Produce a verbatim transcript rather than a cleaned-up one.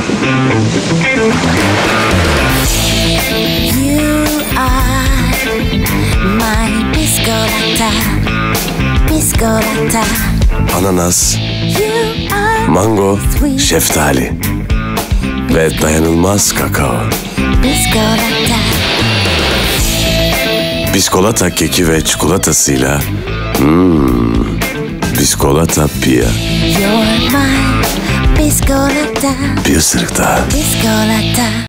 You are my biscolata, biscolata. Ananas, You are mango, sweet şeftali ve dayanılmaz kakao. biscolata. Biskolata keki ve çikolatasıyla hmm, biskolata pia. You're my biscolata, Bir ısırık daha. biscolata.